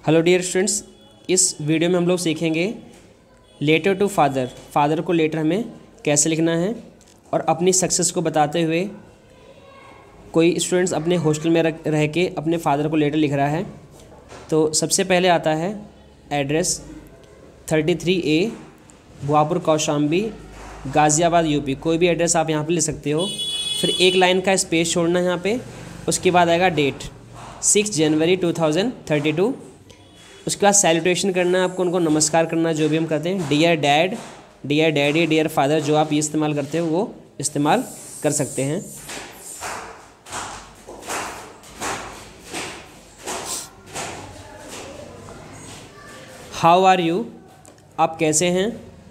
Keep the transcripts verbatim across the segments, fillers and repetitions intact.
Hello dear students, इस video में हम लोग सीखेंगे लेटर टू फादर। फादर को लेटर हमें कैसे लिखना है और अपनी सक्सेस को बताते हुए कोई स्टूडेंट्स अपने हॉस्टल में रह के अपने फादर को लेटर लिख रहा है। तो सबसे पहले आता है address thirty three A Bhuapur Kaushambi Ghaziabad UP. कोई भी एड्रेस आप यहाँ पे लिख सकते हो। फिर एक लाइन का स्पेस छोड़ना है यहाँ पे। उसके बाद आएगा date six January two thousand thirty two. उसके बाद सैल्यूटेशन करना है आपको, उनको नमस्कार करना, जो भी हम करते हैं। Dear dad, dear daddy, dear father, जो आप ये इस्तेमाल करते हो वो इस्तेमाल कर सकते हैं। हाउ आर यू, आप कैसे हैं।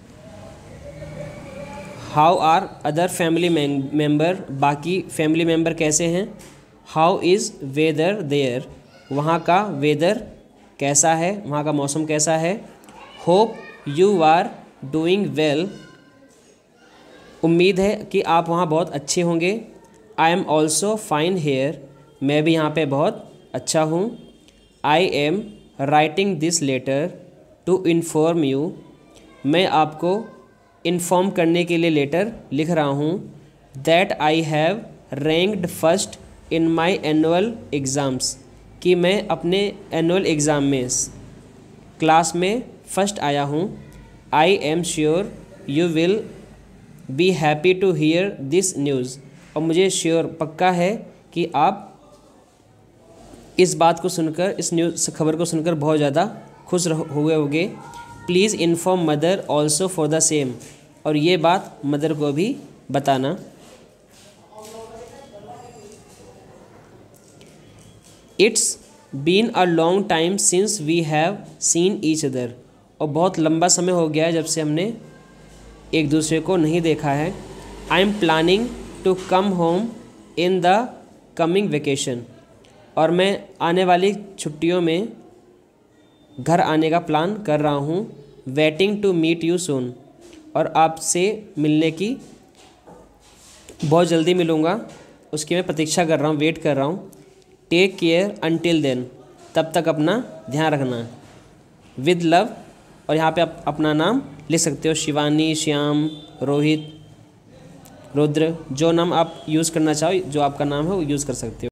How are other family member, बाकी फैमिली मेम्बर कैसे हैं। हाउ इज़ वेदर देयर, वहाँ का वेदर कैसा है, वहाँ का मौसम कैसा है। Hope you are doing well, उम्मीद है कि आप वहाँ बहुत अच्छे होंगे। I am also fine here, मैं भी यहाँ पे बहुत अच्छा हूँ। I am writing this letter to inform you, मैं आपको इन्फॉर्म करने के लिए लेटर लिख रहा हूँ। That I have ranked first in my annual exams, कि मैं अपने एनुअल एग्ज़ाम में क्लास में फ़र्स्ट आया हूँ। I am sure you will be happy to hear this news, और मुझे श्योर पक्का है कि आप इस बात को सुनकर, इस न्यूज़ खबर को सुनकर बहुत ज़्यादा खुश हुए होंगे। Please inform mother also for the same, और ये बात मदर को भी बताना। It's been a long time since we have seen each other, और बहुत लंबा समय हो गया है जब से हमने एक दूसरे को नहीं देखा है। I am planning to come home in the coming vacation, और मैं आने वाली छुट्टियों में घर आने का प्लान कर रहा हूँ। Waiting to meet you soon, और आपसे मिलने की बहुत जल्दी मिलूँगा, उसकी मैं प्रतीक्षा कर रहा हूँ, वेट कर रहा हूँ। टेक केयर अनटिल देन, तब तक अपना ध्यान रखना। विद लव, और यहाँ पे आप अपना नाम लिख सकते हो, शिवानी, श्याम, रोहित, रुद्र, जो नाम आप यूज़ करना चाहो, जो आपका नाम है वो यूज़ कर सकते हो।